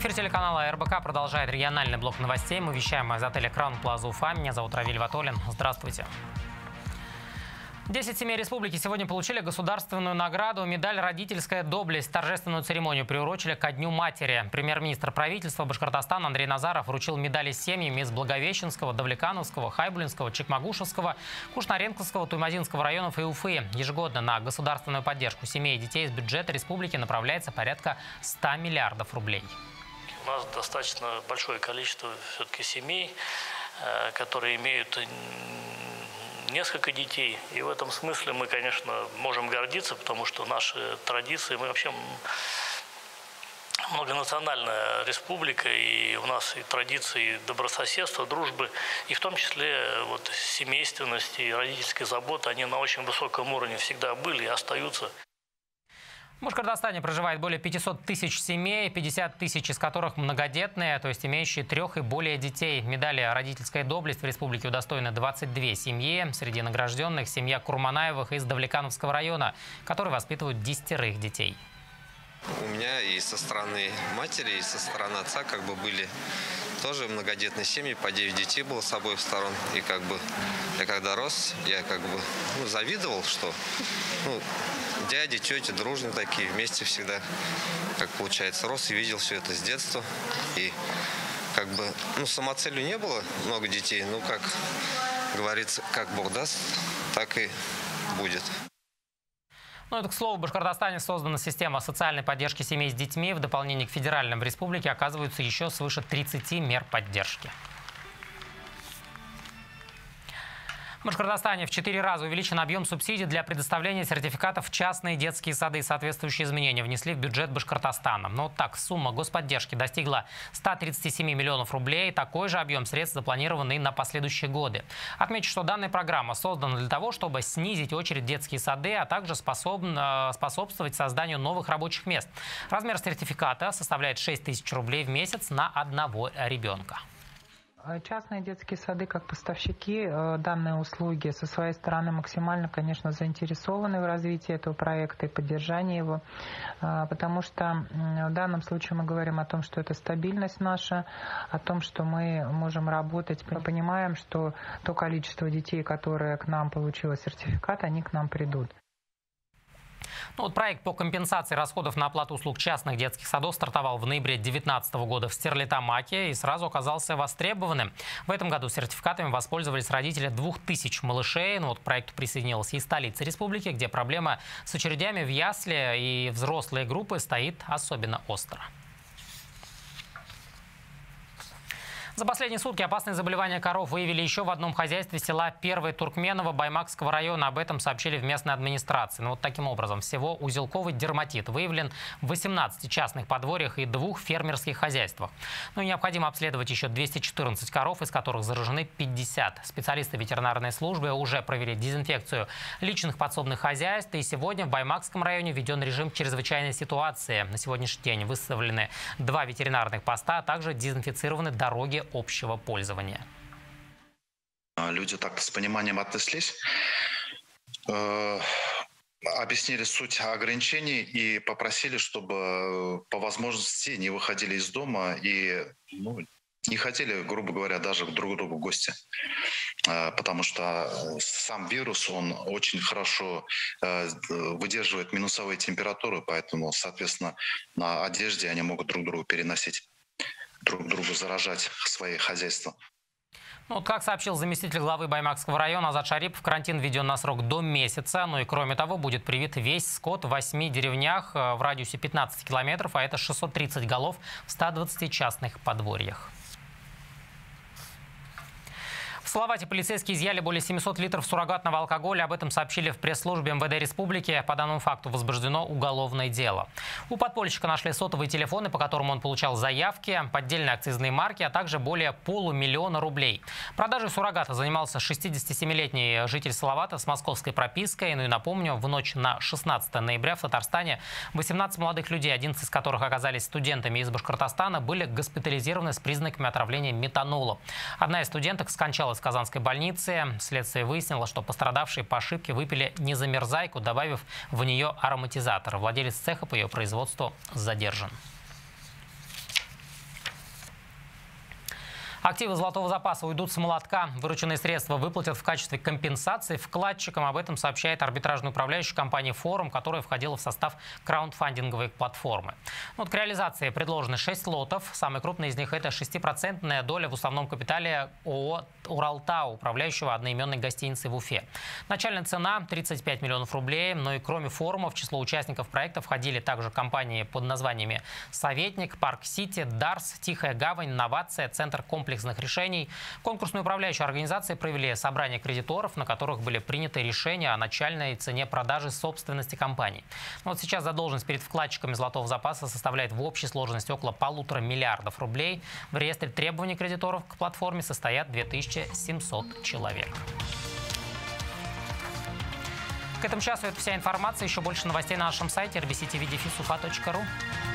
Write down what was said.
Эфир телеканала РБК продолжает региональный блок новостей. Мы вещаем из отеля Краун Плаза Уфа. Меня зовут Равиль Ватолин. Здравствуйте. 10 семей республики сегодня получили государственную награду «Медаль «Родительская доблесть». Торжественную церемонию приурочили ко Дню матери. Премьер-министр правительства Башкортостана Андрей Назаров вручил медали семьям из Благовещенского, Давлекановского, Хайбулинского, Чекмагушевского, Кушнаренковского, Туймазинского районов и Уфы. Ежегодно на государственную поддержку семей и детей из бюджета республики направляется порядка 100 миллиардов рублей. У нас достаточно большое количество все-таки семей, которые имеют несколько детей. И в этом смысле мы, конечно, можем гордиться, потому что наши традиции, мы вообще многонациональная республика, и у нас и традиции добрососедства, дружбы, и в том числе вот семейственности и родительской заботы, они на очень высоком уровне всегда были и остаются. В Башкортостане проживает более 500 тысяч семей, 50 тысяч из которых многодетные, то есть имеющие 3 и более детей. Медали «Родительская доблесть» в республике удостоены 22 семьи. Среди награжденных семья Курманаевых из Давлекановского района, которые воспитывают 10 детей. У меня и со стороны матери, и со стороны отца были тоже многодетные семьи, по 9 детей было с обоих сторон. И я когда рос, я завидовал, что дяди, тети дружные такие, вместе всегда, получается, рос и видел все это с детства. И самоцелью не было много детей, как говорится, как Бог даст, так и будет. Это к слову, в Башкортостане создана система социальной поддержки семей с детьми. В дополнение к федеральным в республике оказываются еще свыше 30 мер поддержки. В Башкортостане в 4 раза увеличен объем субсидий для предоставления сертификатов в частные детские сады. Соответствующие изменения внесли в бюджет Башкортостана. Но сумма господдержки достигла 137 миллионов рублей. Такой же объем средств запланирован и на последующие годы. Отмечу, что данная программа создана для того, чтобы снизить очередь в детские сады, а также способствовать созданию новых рабочих мест. Размер сертификата составляет 6 тысяч рублей в месяц на одного ребенка. Частные детские сады, как поставщики данной услуги, со своей стороны максимально, конечно, заинтересованы в развитии этого проекта и поддержании его, потому что в данном случае мы говорим о том, что это стабильность наша, о том, что мы можем работать. Мы понимаем, что то количество детей, которое к нам получило сертификат, они к нам придут. Проект по компенсации расходов на оплату услуг частных детских садов стартовал в ноябре 2019 года в Стерлитамаке и сразу оказался востребованным. В этом году сертификатами воспользовались родители 2000 малышей. К проекту присоединилась и столица республики, где проблема с очередями в ясли и взрослые группы стоит особенно остро. За последние сутки опасные заболевания коров выявили еще в одном хозяйстве села Первое Туркменово Баймакского района. Об этом сообщили в местной администрации. Таким образом, всего узелковый дерматит выявлен в 18 частных подворьях и 2 фермерских хозяйствах. Необходимо обследовать еще 214 коров, из которых заражены 50. Специалисты ветеринарной службы уже провели дезинфекцию личных подсобных хозяйств. И сегодня в Баймакском районе введен режим чрезвычайной ситуации. На сегодняшний день выставлены 2 ветеринарных поста, а также дезинфицированы дороги общего пользования. Люди так-то с пониманием отнеслись, объяснили суть ограничений и попросили, чтобы по возможности не выходили из дома и не хотели, грубо говоря, даже друг к другу в гости. Потому что сам вирус, он очень хорошо выдерживает минусовые температуры, поэтому, соответственно, на одежде они могут друг другу переносить, друг другу заражать свои хозяйства. Как сообщил заместитель главы Баймакского района Азат Шарипов, карантин введен на срок до месяца. И кроме того, будет привит весь скот в 8 деревнях в радиусе 15 километров, а это 630 голов в 120 частных подворьях. В Салавате полицейские изъяли более 700 литров суррогатного алкоголя. Об этом сообщили в пресс-службе МВД республики. По данному факту возбуждено уголовное дело. У подпольщика нашли сотовые телефоны, по которым он получал заявки, поддельные акцизные марки, а также более $500 000 рублей. Продажей суррогата занимался 67-летний житель Салавата с московской пропиской. И напомню, в ночь на 16 ноября в Татарстане 18 молодых людей, 11 из которых оказались студентами из Башкортостана, были госпитализированы с признаками отравления метанолом. Одна из студенток скончалась в Казанской больнице. Следствие выяснило, что пострадавшие по ошибке выпили незамерзайку, добавив в нее ароматизатор. Владелец цеха по ее производству задержан. Активы золотого запаса уйдут с молотка. Вырученные средства выплатят в качестве компенсации вкладчикам. Об этом сообщает арбитражный управляющий компании «Форум», которая входила в состав краундфандинговой платформы. Вот к реализации предложены 6 лотов. Самый крупный из них – это 6% доля в уставном капитале ООО «Уралтау», управляющего одноименной гостиницей в Уфе. Начальная цена – 35 миллионов рублей. Но и кроме «Форума» в число участников проекта входили также компании под названиями «Советник», «Парк Сити», «Дарс», «Тихая гавань», «Новация», «Центр комплексных решений». Конкурсные управляющие организации провели собрание кредиторов, на которых были приняты решения о начальной цене продажи собственности компаний. Вот сейчас задолженность перед вкладчиками золотого запаса составляет в общей сложности около 1,5 миллиарда рублей. В реестре требований кредиторов к платформе состоят 2700 человек. К этому часу это вся информация. Еще больше новостей на нашем сайте rbctv.ufa.ru.